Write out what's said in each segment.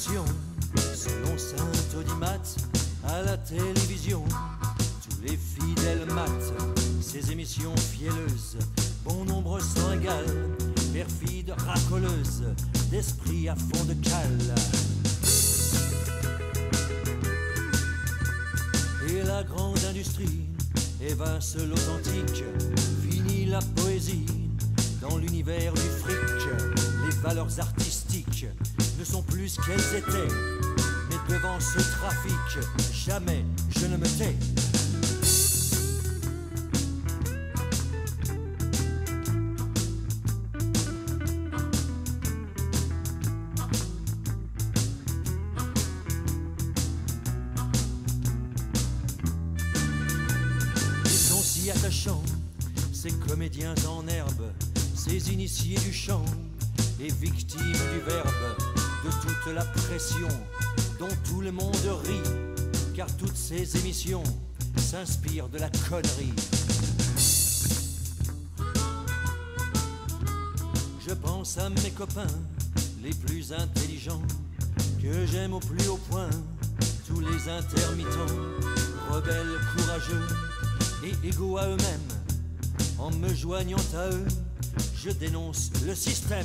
émissions, selon Saint-Audimat, à la télévision. Tous les fidèles matent ces émissions fielleuses, bon nombre sans égal, perfides, racoleuses, d'esprit à fond de cale. Et la grande industrie évince l'authentique, finit la poésie dans l'univers du fric. Les valeurs artistiques ne sont plus ce qu'elles étaient, mais devant ce trafic, jamais je ne me tais. Si attachants, ces comédiens en herbe, ces initiés du chant et victimes du verbe, de toute la pression dont tout le monde rit, car toutes ces émissions s'inspirent de la connerie. Je pense à mes copains les plus intelligents, que j'aime au plus haut point, tous les intermittents, rebelles courageux et égaux à eux-mêmes. En me joignant à eux, je dénonce le système.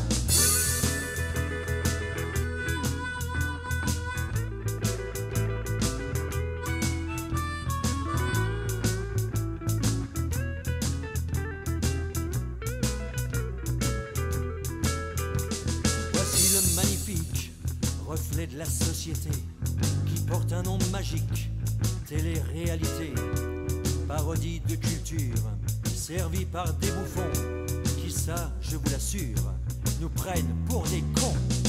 Voici le magnifique reflet de la société qui porte un nom magique, télé-réalité. Parodie de culture, servie par des bouffons qui, ça, je vous l'assure, nous prennent pour des cons.